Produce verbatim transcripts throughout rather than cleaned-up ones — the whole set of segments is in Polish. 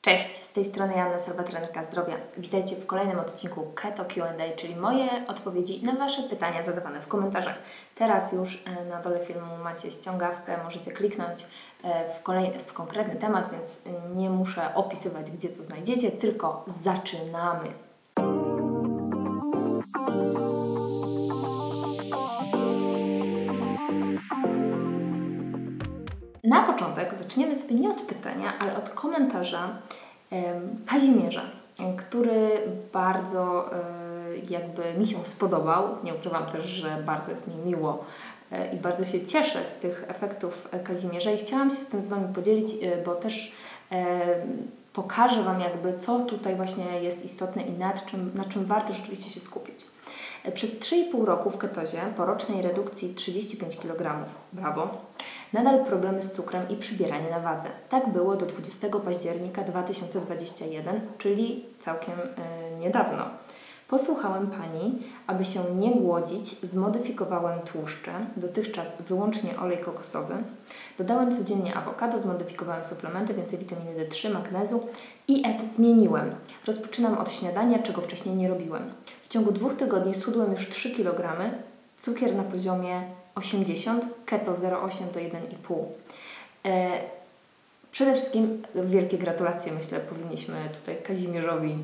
Cześć, z tej strony Joanna Salwa, trenerka zdrowia. Witajcie w kolejnym odcinku Keto Q and A, czyli moje odpowiedzi na Wasze pytania zadawane w komentarzach. Teraz już na dole filmu macie ściągawkę, możecie kliknąć w, kolej, w konkretny temat, więc nie muszę opisywać, gdzie co znajdziecie, tylko zaczynamy. Na początek zaczniemy sobie nie od pytania, ale od komentarza um, Kazimierza, który bardzo um, jakby mi się spodobał. Nie ukrywam też, że bardzo jest mi miło um, i bardzo się cieszę z tych efektów Kazimierza i chciałam się z tym z Wami podzielić, um, bo też um, pokażę Wam jakby, co tutaj właśnie jest istotne i nad czym, na czym warto rzeczywiście się skupić. Przez trzy i pół roku w ketozie, po rocznej redukcji trzydzieści pięć kilogramów, brawo, nadal problemy z cukrem i przybieranie na wadze. Tak było do dwudziestego października dwa tysiące dwudziestego pierwszego, czyli całkiem yy, niedawno. Posłuchałem Pani, aby się nie głodzić, zmodyfikowałem tłuszcze, dotychczas wyłącznie olej kokosowy. Dodałem codziennie awokado, zmodyfikowałem suplementy, więcej witaminy D trzy, magnezu i F zmieniłem. Rozpoczynam od śniadania, czego wcześniej nie robiłem. W ciągu dwóch tygodni schudłem już trzy kilogramy, cukier na poziomie osiemdziesiąt, keto zero przecinek osiem do jeden i pół. E, przede wszystkim wielkie gratulacje, myślę, powinniśmy tutaj Kazimierzowi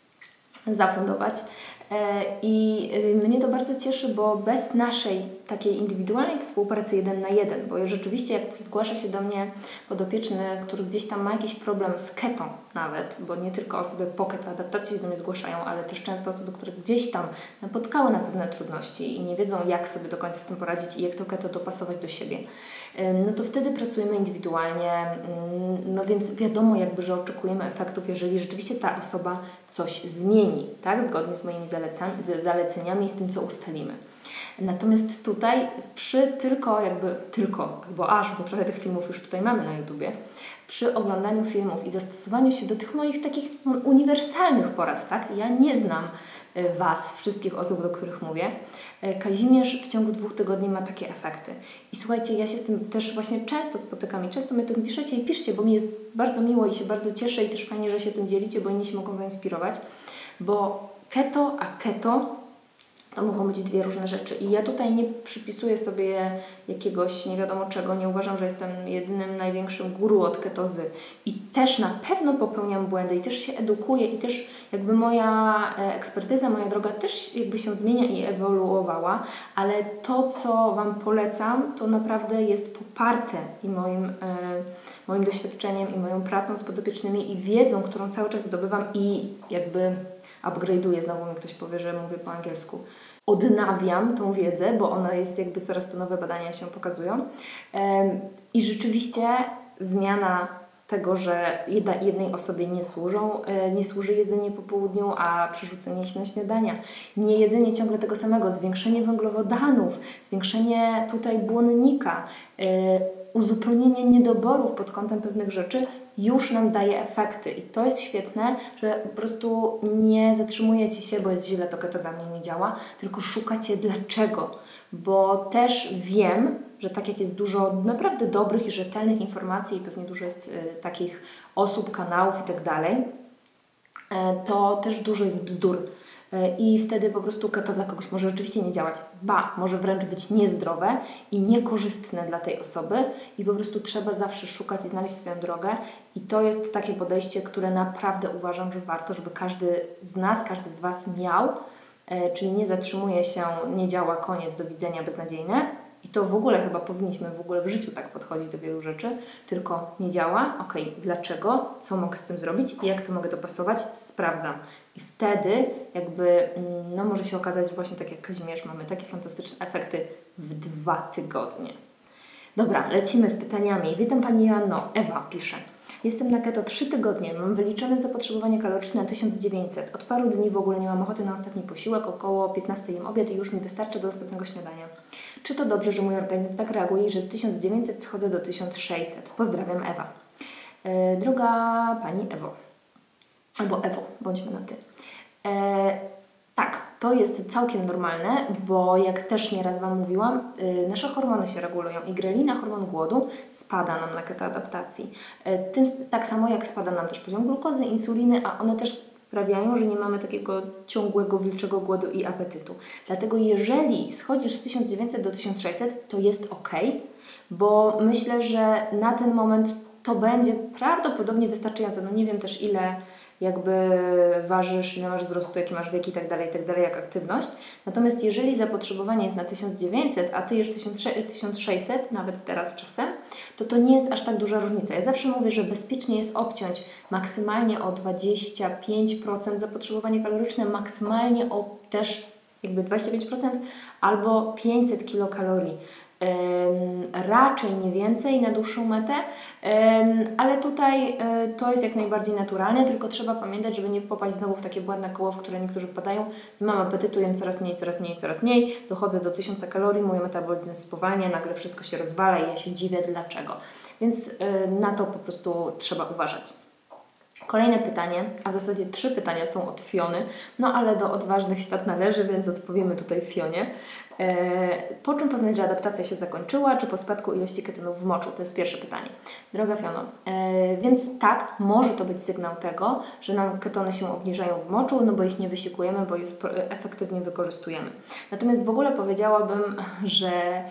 zafundować. E, I mnie to bardzo cieszy, bo bez naszej takiej indywidualnej współpracy jeden na jeden, bo rzeczywiście jak zgłasza się do mnie podopieczny, który gdzieś tam ma jakiś problem z keto nawet, bo nie tylko osoby po keto adaptacji się do mnie zgłaszają, ale też często osoby, które gdzieś tam napotkały na pewne trudności i nie wiedzą, jak sobie do końca z tym poradzić i jak to keto dopasować do siebie, no to wtedy pracujemy indywidualnie, no więc wiadomo jakby, że oczekujemy efektów, jeżeli rzeczywiście ta osoba coś zmieni, tak, zgodnie z moimi z zaleceniami i z tym, co ustalimy. Natomiast tutaj przy tylko jakby, tylko, albo aż, bo trochę tych filmów już tutaj mamy na YouTubie, przy oglądaniu filmów i zastosowaniu się do tych moich takich uniwersalnych porad, tak? Ja nie znam Was, wszystkich osób, do których mówię. Kazimierz w ciągu dwóch tygodni ma takie efekty. I słuchajcie, ja się z tym też właśnie często spotykam i często mi o tym piszecie i piszcie, bo mi jest bardzo miło i się bardzo cieszę i też fajnie, że się tym dzielicie, bo inni się mogą zainspirować, bo keto, a keto to mogą być dwie różne rzeczy. I ja tutaj nie przypisuję sobie jakiegoś nie wiadomo czego, nie uważam, że jestem jedynym największym guru od ketozy. I też na pewno popełniam błędy i też się edukuję i też jakby moja ekspertyza, moja droga też jakby się zmienia i ewoluowała, ale to, co Wam polecam, to naprawdę jest poparte i moim, e, moim doświadczeniem i moją pracą z podopiecznymi i wiedzą, którą cały czas zdobywam i jakby upgrade'uję, znowu mi ktoś powie, że mówię po angielsku. Odnawiam tą wiedzę, bo ona jest jakby coraz to nowe badania się pokazują. I rzeczywiście zmiana tego, że jedna, jednej osobie nie służą, nie służy jedzenie po południu, a przerzucenie się na śniadania. Nie jedzenie ciągle tego samego, zwiększenie węglowodanów, zwiększenie tutaj błonnika, uzupełnienie niedoborów pod kątem pewnych rzeczy już nam daje efekty. I to jest świetne, że po prostu nie zatrzymujecie się, bo jest źle, to keto dla mnie nie działa, tylko szukacie dlaczego. Bo też wiem, że tak jak jest dużo naprawdę dobrych i rzetelnych informacji i pewnie dużo jest y, takich osób, kanałów i tak dalej, to też dużo jest bzdur. I wtedy po prostu keto dla kogoś może rzeczywiście nie działać. Ba, może wręcz być niezdrowe i niekorzystne dla tej osoby i po prostu trzeba zawsze szukać i znaleźć swoją drogę i to jest takie podejście, które naprawdę uważam, że warto, żeby każdy z nas, każdy z Was miał, czyli nie zatrzymuje się, nie działa, koniec, do widzenia, beznadziejne i to w ogóle chyba powinniśmy w ogóle w życiu tak podchodzić do wielu rzeczy, tylko nie działa, okej, okay, dlaczego, co mogę z tym zrobić i jak to mogę dopasować, sprawdzam. I wtedy jakby, no może się okazać, że właśnie tak jak Kazimierz mamy takie fantastyczne efekty w dwa tygodnie. Dobra, lecimy z pytaniami. Witam Pani Joanno. Ewa pisze. Jestem na keto trzy tygodnie, mam wyliczone zapotrzebowanie kaloryczne na tysiąc dziewięćset. Od paru dni w ogóle nie mam ochoty na ostatni posiłek, około piętnastej jem obiad i już mi wystarczy do następnego śniadania. Czy to dobrze, że mój organizm tak reaguje i że z tysiąc dziewięćset schodzę do tysiąc sześćset? Pozdrawiam, Ewa. Yy, droga Pani Ewo. Albo Ewo, bądźmy na ty. E, Tak, to jest całkiem normalne, bo jak też nieraz Wam mówiłam, yy, nasze hormony się regulują i grelina, hormon głodu, spada nam na ketoadaptacji. Yy, tym, tak samo jak spada nam też poziom glukozy, insuliny, a one też sprawiają, że nie mamy takiego ciągłego, wilczego głodu i apetytu. Dlatego jeżeli schodzisz z tysiąc dziewięćset do tysiąc sześćset, to jest ok, bo myślę, że na ten moment to będzie prawdopodobnie wystarczające. No nie wiem też ile jakby ważysz, ile masz wzrostu, jaki masz wiek i tak dalej, i tak dalej, jak aktywność. Natomiast jeżeli zapotrzebowanie jest na tysiąc dziewięćset, a Ty jesz tysiąc sześćset, nawet teraz czasem, to to nie jest aż tak duża różnica. Ja zawsze mówię, że bezpiecznie jest obciąć maksymalnie o dwadzieścia pięć procent zapotrzebowanie kaloryczne, maksymalnie o też jakby dwadzieścia pięć procent albo pięćset kilokalorii. Um, raczej nie więcej na dłuższą metę, um, ale tutaj um, to jest jak najbardziej naturalne, tylko trzeba pamiętać, żeby nie popaść znowu w takie błędne koło, w które niektórzy wpadają. Nie mam apetytu, jem coraz mniej, coraz mniej, coraz mniej, dochodzę do tysiąca kalorii, mój metabolizm spowalnia, nagle wszystko się rozwala i ja się dziwię dlaczego. Więc um, na to po prostu trzeba uważać. Kolejne pytanie, a w zasadzie trzy pytania są od Fiony, no ale do odważnych świat należy, więc odpowiemy tutaj Fionie. E, po czym poznać, że adaptacja się zakończyła, czy po spadku ilości ketonów w moczu? To jest pierwsze pytanie. Droga Fiono, e, więc tak, może to być sygnał tego, że nam ketony się obniżają w moczu, no bo ich nie wysikujemy, bo je efektywnie wykorzystujemy. Natomiast w ogóle powiedziałabym, że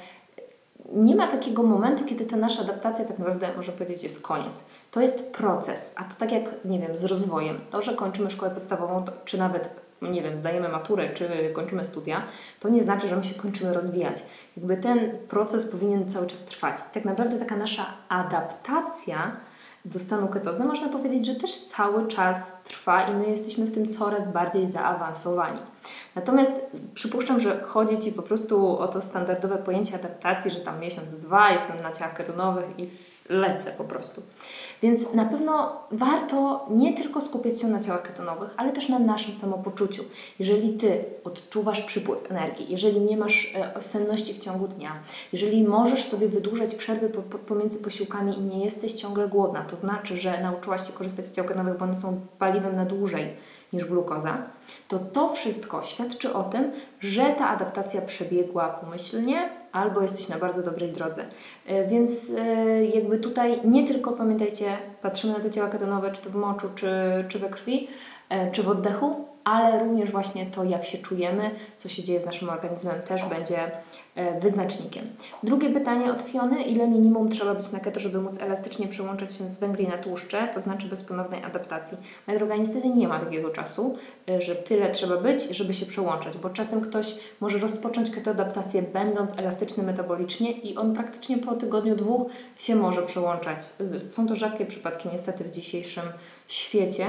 nie ma takiego momentu, kiedy ta nasza adaptacja tak naprawdę, można powiedzieć, jest koniec. To jest proces, a to tak jak, nie wiem, z rozwojem. To, że kończymy szkołę podstawową, to, czy nawet, nie wiem, zdajemy maturę, czy kończymy studia, to nie znaczy, że my się kończymy rozwijać. Jakby ten proces powinien cały czas trwać. Tak naprawdę taka nasza adaptacja do stanu ketozy, można powiedzieć, że też cały czas trwa i my jesteśmy w tym coraz bardziej zaawansowani. Natomiast przypuszczam, że chodzi Ci po prostu o to standardowe pojęcie adaptacji, że tam miesiąc, dwa, jestem na ciałach ketonowych i lecę po prostu. Więc na pewno warto nie tylko skupiać się na ciałach ketonowych, ale też na naszym samopoczuciu. Jeżeli Ty odczuwasz przypływ energii, jeżeli nie masz e, senności w ciągu dnia, jeżeli możesz sobie wydłużać przerwy po, po, pomiędzy posiłkami i nie jesteś ciągle głodna, to znaczy, że nauczyłaś się korzystać z ciał ketonowych, bo one są paliwem na dłużej niż glukoza, to to wszystko świadczy o tym, że ta adaptacja przebiegła pomyślnie albo jesteś na bardzo dobrej drodze. Więc jakby tutaj nie tylko, pamiętajcie, patrzymy na te ciała ketonowe, czy to w moczu, czy, czy we krwi, czy w oddechu, ale również właśnie to, jak się czujemy, co się dzieje z naszym organizmem, też będzie wyznacznikiem. Drugie pytanie od Fiony. Ile minimum trzeba być na keto, żeby móc elastycznie przełączać się z węgli na tłuszcze, to znaczy bez ponownej adaptacji? Moja droga, niestety nie ma takiego czasu, że tyle trzeba być, żeby się przełączać, bo czasem ktoś może rozpocząć ketoadaptację będąc elastyczny metabolicznie i on praktycznie po tygodniu, dwóch się może przełączać. Są to rzadkie przypadki niestety w dzisiejszym świecie,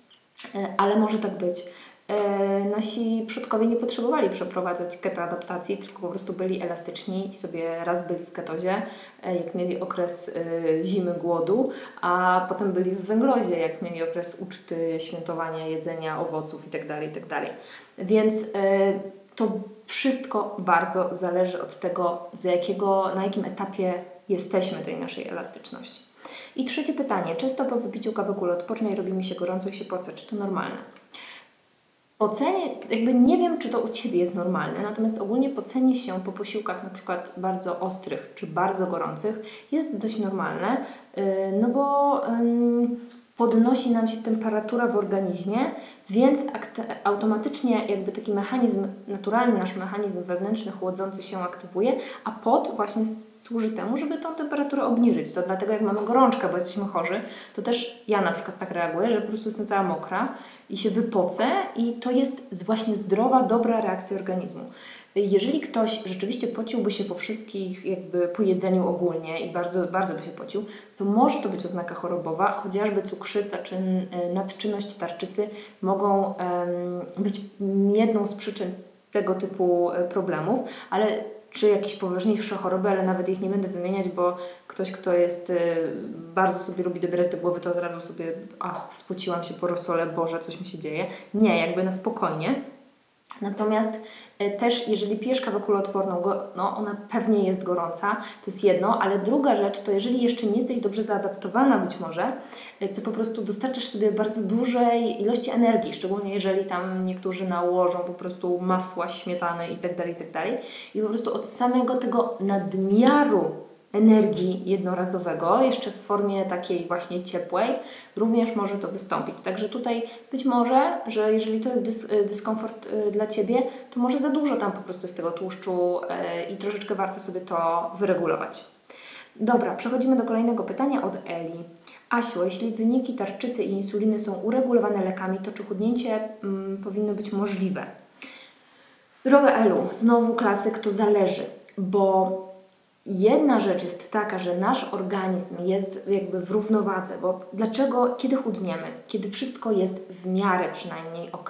ale może tak być. E, nasi przodkowie nie potrzebowali przeprowadzać ketoadaptacji, tylko po prostu byli elastyczni i sobie raz byli w ketozie, e, jak mieli okres e, zimy, głodu, a potem byli w węglozie, jak mieli okres uczty, świętowania, jedzenia owoców itd. itd. Więc e, to wszystko bardzo zależy od tego, za jakiego, na jakim etapie jesteśmy tej naszej elastyczności. I trzecie pytanie. Często po wypiciu kawy kule odpocznę i robi mi się gorąco i się poce. Czy to normalne? Pocenie, jakby nie wiem, czy to u Ciebie jest normalne, natomiast ogólnie pocenie się po posiłkach na przykład bardzo ostrych czy bardzo gorących jest dość normalne, yy, no bo yy, podnosi nam się temperatura w organizmie, więc automatycznie jakby taki mechanizm, naturalny nasz mechanizm wewnętrzny chłodzący się aktywuje, a pot właśnie służy temu, żeby tą temperaturę obniżyć. To dlatego jak mamy gorączkę, bo jesteśmy chorzy, to też ja na przykład tak reaguję, że po prostu jestem cała mokra i się wypocę i to jest właśnie zdrowa, dobra reakcja organizmu. Jeżeli ktoś rzeczywiście pociłby się po wszystkich, jakby po jedzeniu ogólnie i bardzo, bardzo by się pocił, to może to być oznaka chorobowa, chociażby cukrzyca czy nadczynność tarczycy mogą um, być jedną z przyczyn tego typu problemów, ale czy jakieś poważniejsze choroby, ale nawet ich nie będę wymieniać, bo ktoś, kto jest y, bardzo sobie lubi dobierać do głowy, to od razu sobie, a spociłam się po rosole, Boże, coś mi się dzieje. Nie, jakby na spokojnie. Natomiast y, też jeżeli pijesz kawę kuloodporną, go, no ona pewnie jest gorąca, to jest jedno, ale druga rzecz to jeżeli jeszcze nie jesteś dobrze zaadaptowana być może, y, to po prostu dostarczysz sobie bardzo dużej ilości energii, szczególnie jeżeli tam niektórzy nałożą po prostu masła, śmietany itd., itd. I po prostu od samego tego nadmiaru energii jednorazowego, jeszcze w formie takiej właśnie ciepłej, również może to wystąpić. Także tutaj być może, że jeżeli to jest dys dyskomfort y, dla Ciebie, to może za dużo tam po prostu jest tego tłuszczu y, i troszeczkę warto sobie to wyregulować. Dobra, przechodzimy do kolejnego pytania od Eli. Asiu, jeśli wyniki tarczycy i insuliny są uregulowane lekami, to czy chudnięcie mm, powinno być możliwe? Droga Elu, znowu klasyk, to zależy, bo jedna rzecz jest taka, że nasz organizm jest jakby w równowadze, bo dlaczego, kiedy chudniemy? Kiedy wszystko jest w miarę przynajmniej ok,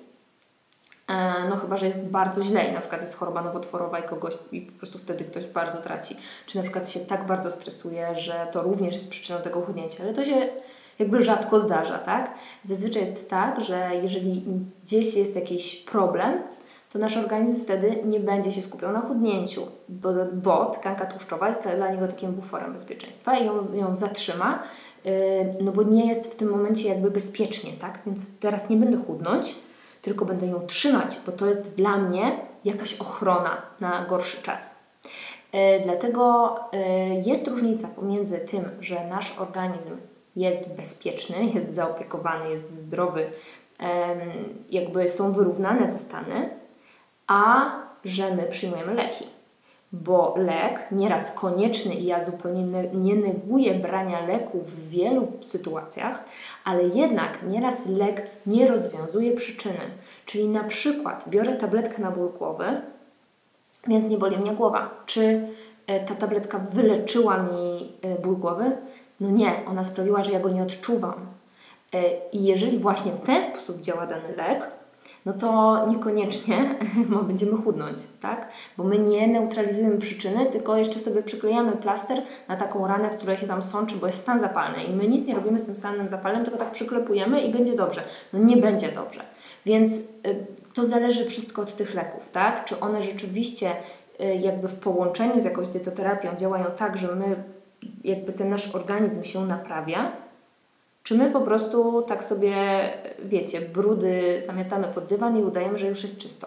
no chyba, że jest bardzo źle i na przykład jest choroba nowotworowa i kogoś i po prostu wtedy ktoś bardzo traci, czy na przykład się tak bardzo stresuje, że to również jest przyczyną tego chudnięcia, ale to się jakby rzadko zdarza, tak? Zazwyczaj jest tak, że jeżeli gdzieś jest jakiś problem, to nasz organizm wtedy nie będzie się skupiał na chudnięciu, bo, bo tkanka tłuszczowa jest dla niego takim buforem bezpieczeństwa i ją, ją zatrzyma, yy, no bo nie jest w tym momencie jakby bezpiecznie, tak? Więc teraz nie będę chudnąć, tylko będę ją trzymać, bo to jest dla mnie jakaś ochrona na gorszy czas. Yy, dlatego yy, jest różnica pomiędzy tym, że nasz organizm jest bezpieczny, jest zaopiekowany, jest zdrowy, yy, jakby są wyrównane te stany, a że my przyjmujemy leki. Bo lek, nieraz konieczny i ja zupełnie nie neguję brania leku w wielu sytuacjach, ale jednak nieraz lek nie rozwiązuje przyczyny. Czyli na przykład biorę tabletkę na ból głowy, więc nie boli mnie głowa. Czy ta tabletka wyleczyła mi ból głowy? No nie, ona sprawiła, że ja go nie odczuwam. I jeżeli właśnie w ten sposób działa dany lek, no to niekoniecznie będziemy chudnąć, tak? Bo my nie neutralizujemy przyczyny, tylko jeszcze sobie przyklejamy plaster na taką ranę, która się tam sączy, bo jest stan zapalny i my nic nie robimy z tym stanem zapalnym, tylko tak przyklepujemy i będzie dobrze. No nie będzie dobrze. Więc y, to zależy wszystko od tych leków, tak? Czy one rzeczywiście y, jakby w połączeniu z jakąś dietoterapią działają tak, że my jakby ten nasz organizm się naprawia, czy my po prostu tak sobie, wiecie, brudy zamiatamy pod dywan i udajemy, że już jest czysto.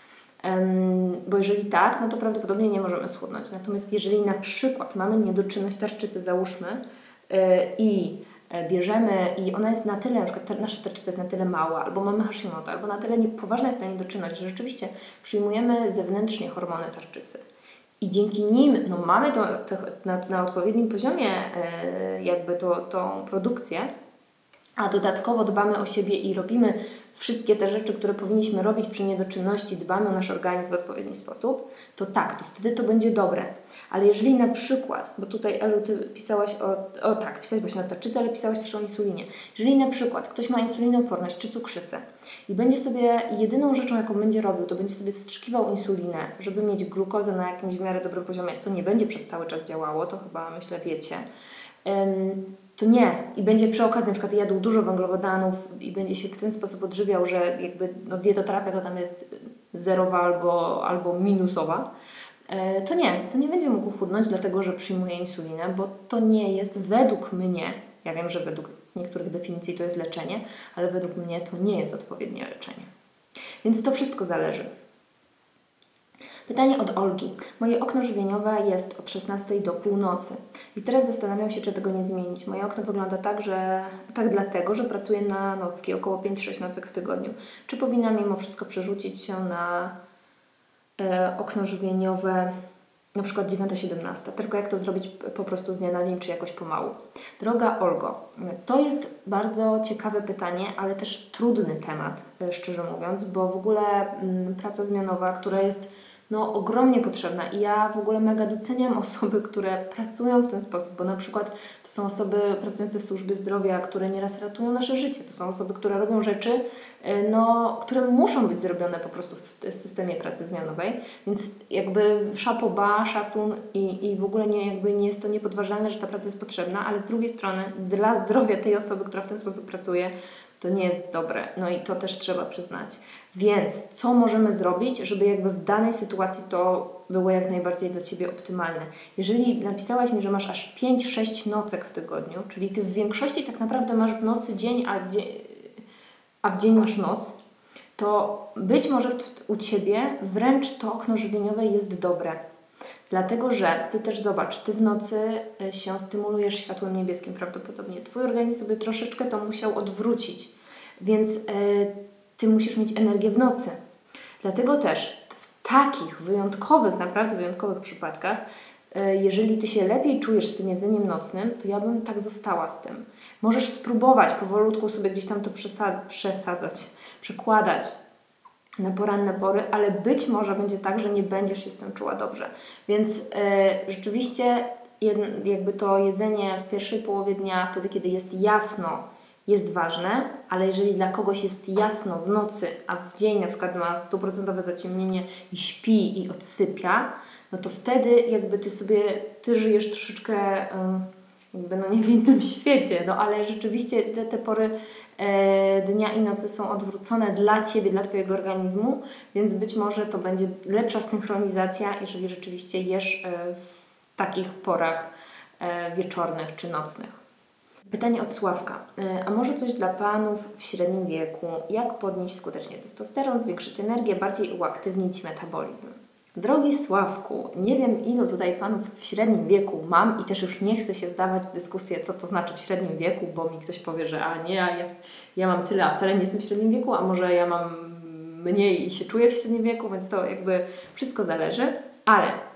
Um, bo jeżeli tak, no to prawdopodobnie nie możemy schudnąć. Natomiast jeżeli na przykład mamy niedoczynność tarczycy, załóżmy, yy, i bierzemy i ona jest na tyle, na przykład ta, nasza tarczyca jest na tyle mała, albo mamy Hashimoto, albo na tyle poważna jest ta niedoczynność, że rzeczywiście przyjmujemy zewnętrznie hormony tarczycy. I dzięki nim no, mamy to, to, na, na odpowiednim poziomie yy, jakby to, tą produkcję, a dodatkowo dbamy o siebie i robimy wszystkie te rzeczy, które powinniśmy robić przy niedoczynności, dbamy o nasz organizm w odpowiedni sposób, to tak, to wtedy to będzie dobre. Ale jeżeli na przykład, bo tutaj Elu, Ty pisałaś o, o tak, pisałaś właśnie o tarczycy, ale pisałaś też o insulinie. Jeżeli na przykład ktoś ma insulinooporność czy cukrzycę i będzie sobie, jedyną rzeczą, jaką będzie robił, to będzie sobie wstrzykiwał insulinę, żeby mieć glukozę na jakimś w miarę dobrym poziomie, co nie będzie przez cały czas działało, to chyba myślę wiecie, ym, to nie. I będzie przy okazji na przykład jadł dużo węglowodanów i będzie się w ten sposób odżywiał, że jakby no, dietoterapia to tam jest zerowa albo, albo minusowa, e, to nie. To nie będzie mógł chudnąć, dlatego że przyjmuje insulinę, bo to nie jest według mnie, ja wiem, że według niektórych definicji to jest leczenie, ale według mnie to nie jest odpowiednie leczenie. Więc to wszystko zależy. Pytanie od Olgi. Moje okno żywieniowe jest od szesnastej do północy. I teraz zastanawiam się, czy tego nie zmienić. Moje okno wygląda tak, że tak dlatego, że pracuję na nocki, około pięć sześć nocek w tygodniu. Czy powinna mimo wszystko przerzucić się na e, okno żywieniowe na przykład dziewiąta siedemnasta? Tylko jak to zrobić po prostu z dnia na dzień, czy jakoś pomału? Droga Olgo, to jest bardzo ciekawe pytanie, ale też trudny temat, szczerze mówiąc, bo w ogóle m, praca zmianowa, która jest no ogromnie potrzebna i ja w ogóle mega doceniam osoby, które pracują w ten sposób, bo na przykład to są osoby pracujące w służbie zdrowia, które nieraz ratują nasze życie, to są osoby, które robią rzeczy, no, które muszą być zrobione po prostu w systemie pracy zmianowej, więc jakby chapeau bas, szacun i, i w ogóle nie, jakby nie jest to niepodważalne, że ta praca jest potrzebna, ale z drugiej strony dla zdrowia tej osoby, która w ten sposób pracuje, To nie jest dobre, no i to też trzeba przyznać. Więc co możemy zrobić, żeby jakby w danej sytuacji to było jak najbardziej dla Ciebie optymalne? Jeżeli napisałaś mi, że masz aż pięć sześć nocek w tygodniu, czyli Ty w większości tak naprawdę masz w nocy dzień, a, dzie a w dzień masz noc, to być może w, u Ciebie wręcz to okno żywieniowe jest dobre. Dlatego, że Ty też zobacz, Ty w nocy się stymulujesz światłem niebieskim prawdopodobnie. Twój organizm sobie troszeczkę to musiał odwrócić, więc yy, Ty musisz mieć energię w nocy. Dlatego też w takich wyjątkowych, naprawdę wyjątkowych przypadkach, yy, jeżeli Ty się lepiej czujesz z tym jedzeniem nocnym, to ja bym tak została z tym. Możesz spróbować powolutku sobie gdzieś tam to przesad przesadzać, przekładać na poranne pory, ale być może będzie tak, że nie będziesz się z tym czuła dobrze. Więc yy, rzeczywiście jed, jakby to jedzenie w pierwszej połowie dnia, wtedy kiedy jest jasno, jest ważne, ale jeżeli dla kogoś jest jasno w nocy, a w dzień na przykład ma stuprocentowe zaciemnienie i śpi i odsypia, no to wtedy jakby Ty sobie, Ty żyjesz troszeczkę yy, jakby no nie w innym świecie, no ale rzeczywiście te, te pory e, dnia i nocy są odwrócone dla Ciebie, dla Twojego organizmu, więc być może to będzie lepsza synchronizacja, jeżeli rzeczywiście jesz e, w takich porach e, wieczornych czy nocnych. Pytanie od Sławka. E, a może coś dla Panów w średnim wieku? Jak podnieść skutecznie testosteron, zwiększyć energię, bardziej uaktywnić metabolizm? Drogi Sławku, nie wiem ilu tutaj Panów w średnim wieku mam i też już nie chcę się wdawać w dyskusję, co to znaczy w średnim wieku, bo mi ktoś powie, że a nie, a ja, ja mam tyle, a wcale nie jestem w średnim wieku, a może ja mam mniej i się czuję w średnim wieku, więc to jakby wszystko zależy, ale e,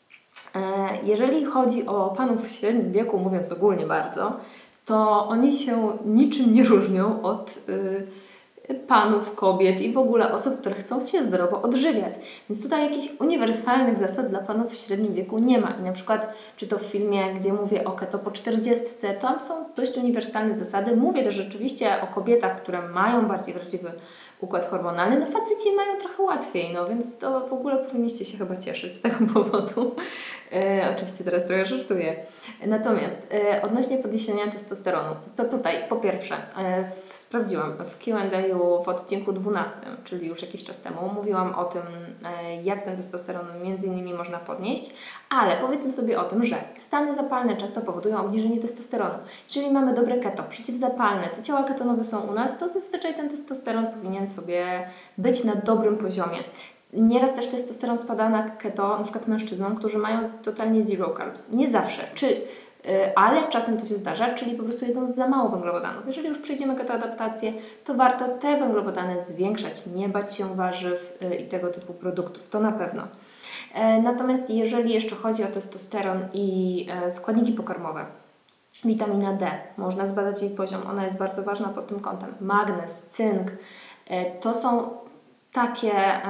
jeżeli chodzi o Panów w średnim wieku, mówiąc ogólnie bardzo, to oni się niczym nie różnią od y, panów, kobiet i w ogóle osób, które chcą się zdrowo odżywiać. Więc tutaj jakichś uniwersalnych zasad dla panów w średnim wieku nie ma. I na przykład, czy to w filmie, gdzie mówię o keto po czterdziestce, tam są dość uniwersalne zasady. Mówię też rzeczywiście o kobietach, które mają bardziej wrażliwy układ hormonalny. No faceci mają trochę łatwiej, no więc to w ogóle powinniście się chyba cieszyć z tego powodu. E, oczywiście teraz trochę żartuję. Natomiast e, odnośnie podniesienia testosteronu, to tutaj po pierwsze e, w, sprawdziłam w Q and A w odcinku dwunastym, czyli już jakiś czas temu, mówiłam o tym, e, jak ten testosteron między innymi można podnieść, ale powiedzmy sobie o tym, że stany zapalne często powodują obniżenie testosteronu. Jeżeli mamy dobre keto, przeciwzapalne, te ciała ketonowe są u nas, to zazwyczaj ten testosteron powinien sobie być na dobrym poziomie. Nieraz też testosteron spada na keto, na przykład mężczyznom, którzy mają totalnie zero carbs. Nie zawsze, czy, yy, ale czasem to się zdarza, czyli po prostu jedzą za mało węglowodanów. Jeżeli już przejdziemy ketoadaptację, to warto te węglowodany zwiększać, nie bać się warzyw yy, i tego typu produktów, to na pewno. Yy, natomiast jeżeli jeszcze chodzi o testosteron i yy, składniki pokarmowe, witamina D, można zbadać jej poziom, ona jest bardzo ważna pod tym kątem. Magnez, cynk, yy, to są takie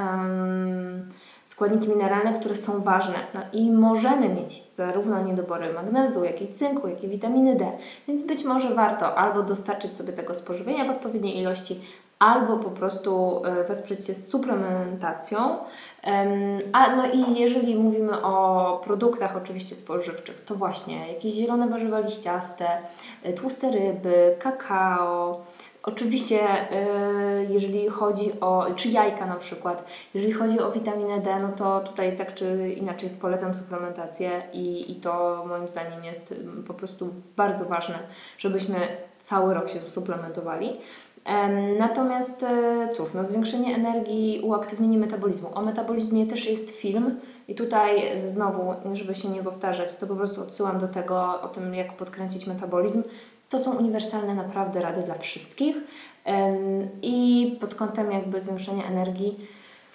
um, składniki mineralne, które są ważne. No i możemy mieć zarówno niedobory magnezu, jak i cynku, jak i witaminy D. Więc być może warto albo dostarczyć sobie tego spożywienia w odpowiedniej ilości, albo po prostu wesprzeć się z suplementacją. Um, a no i jeżeli mówimy o produktach oczywiście spożywczych, to właśnie jakieś zielone warzywa liściaste, tłuste ryby, kakao. Oczywiście, yy, jeżeli chodzi o, czy jajka na przykład, jeżeli chodzi o witaminę D, no to tutaj tak czy inaczej polecam suplementację i, i to moim zdaniem jest po prostu bardzo ważne, żebyśmy cały rok się suplementowali. Ym, natomiast yy, cóż, no zwiększenie energii, uaktywnienie metabolizmu. O metabolizmie też jest film i tutaj znowu, żeby się nie powtarzać, to po prostu odsyłam do tego, o tym jak podkręcić metabolizm. To są uniwersalne naprawdę rady dla wszystkich ym, i pod kątem jakby zwiększenia energii,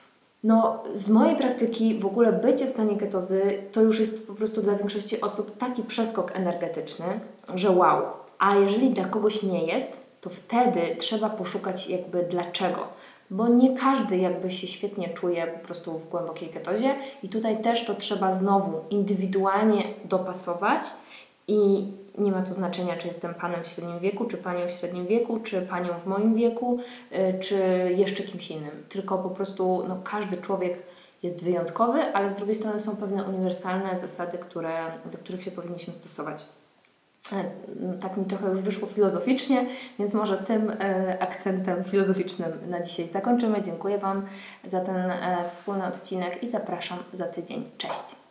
no z mojej praktyki w ogóle bycie w stanie ketozy to już jest po prostu dla większości osób taki przeskok energetyczny, że wow. A jeżeli dla kogoś nie jest, to wtedy trzeba poszukać jakby dlaczego. Bo nie każdy jakby się świetnie czuje po prostu w głębokiej ketozie i tutaj też to trzeba znowu indywidualnie dopasować i nie ma to znaczenia, czy jestem panem w średnim wieku, czy panią w średnim wieku, czy panią w moim wieku, yy, czy jeszcze kimś innym. Tylko po prostu no, każdy człowiek jest wyjątkowy, ale z drugiej strony są pewne uniwersalne zasady, które, do których się powinniśmy stosować. Tak mi trochę już wyszło filozoficznie, więc może tym akcentem filozoficznym na dzisiaj zakończymy. Dziękuję Wam za ten wspólny odcinek i zapraszam za tydzień. Cześć!